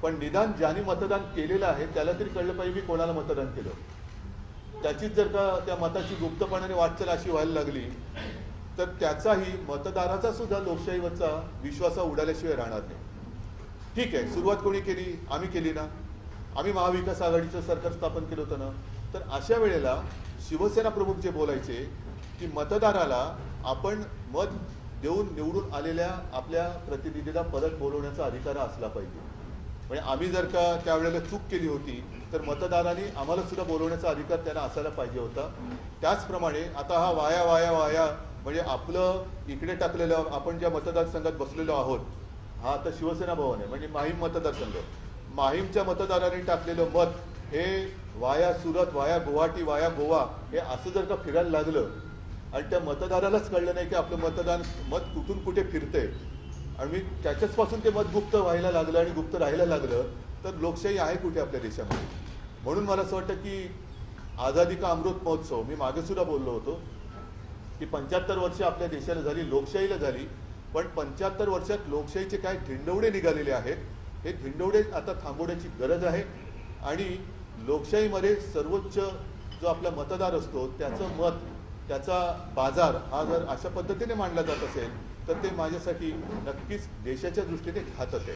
पण निदान ज्यांनी मतदान केलेलं आहे त्याला तरी कळलं पाहिजे मी कोणाला मतदान केलं. त्याचीच जर का त्या मताची गुप्तपणाने वाटचाल अशी व्हायला लागली तर त्याचाही मतदाराचा सुद्धा लोकशाहीवरचा विश्वास उडाल्याशिवाय राहणार नाही. ठीक आहे, सुरुवात कोणी केली? आम्ही केली ना. आम्ही महाविकास आघाडीचं सरकार स्थापन केलं होतं ना. तर अशा वेळेला शिवसेना प्रमुख जे बोलायचे की मतदाराला आपण मत देऊन निवडून आलेल्या आपल्या प्रतिनिधीला परत बोलवण्याचा अधिकार असला पाहिजे. म्हणजे आम्ही जर का त्यावेळेला चूक केली होती तर मतदारांनी आम्हाला सुद्धा बोलवण्याचा अधिकार त्यांना असायला पाहिजे होता. त्याचप्रमाणे आता हा वाया वाया वाया म्हणजे आपलं इकडे टाकलेलं आपण ज्या मतदारसंघात बसलेलो आहोत, हा आता शिवसेना भवन आहे म्हणजे माहीम मतदारसंघ, माहीमच्या मतदारांनी टाकलेलं मत हे वाया सुरत, वाया गुवाहाटी, वाया गोवा हे असं जर का फिरायला लागलं आणि त्या मतदारालाच कळलं नाही की आपलं मत कुठून कुठे फिरतंय आणि त्याच्याचपासून ते मत गुप्त व्हायला लागलं आणि गुप्त राहायला लागलं तर लोकशाही आहे कुठे आपल्या देशामध्ये. म्हणून मला असं वाटतं की आझादी का अमृत महोत्सव, मी मागे सुद्धा बोललो होतो की 75 वर्ष आपल्या देशाला झाली, लोकशाहीला झाली, पण 75 वर्षात लोकशाहीचे काय धिंडवडे निघालेले आहेत, हे धिंडवडे आता थांबवण्याची गरज आहे. आणि लोकशाहीमध्ये सर्वोच्च जो आपला मतदार असतो त्याचं मत, त्याचा बाजार हा जर अशा पद्धतीने मांडला जात असेल तर ते माझ्यासाठी नक्कीच देशाच्या दृष्टीने घातक आहे.